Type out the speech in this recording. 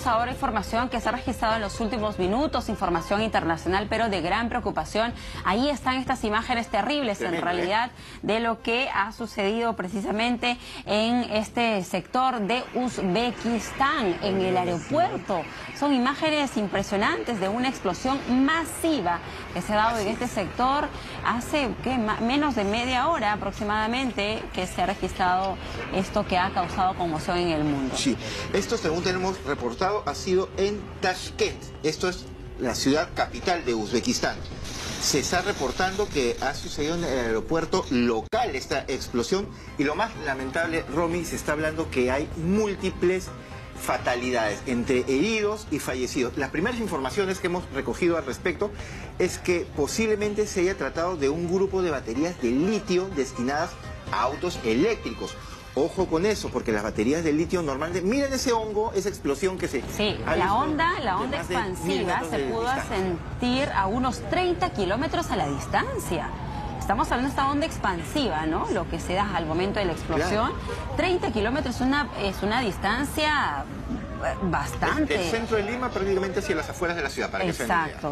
Ahora información que se ha registrado en los últimos minutos, información internacional, pero de gran preocupación. Ahí están estas imágenes terribles, en realidad, de lo que ha sucedido precisamente en este sector de Uzbekistán, en el aeropuerto. Son imágenes impresionantes de una explosión masiva que se ha dado en este sector hace menos de media hora aproximadamente, que se ha registrado esto que ha causado conmoción en el mundo. Sí, esto, según tenemos reportado, ha sido en Tashkent. Esto es la ciudad capital de Uzbekistán. Se está reportando que ha sucedido en el aeropuerto local esta explosión, y lo más lamentable, Romy, se está hablando que hay múltiples fatalidades entre heridos y fallecidos. Las primeras informaciones que hemos recogido al respecto es que posiblemente se haya tratado de un grupo de baterías de litio destinadas a autos eléctricos. Ojo con eso, porque las baterías de litio normalmente... Miren ese hongo, esa explosión que se... Sí, la onda expansiva se pudo sentir a unos 30 kilómetros a la distancia. Estamos hablando de esta onda expansiva, ¿no? Lo que se da al momento de la explosión. Claro. 30 kilómetros es una distancia bastante. Del centro de Lima prácticamente hacia las afueras de la ciudad, para que se entienda.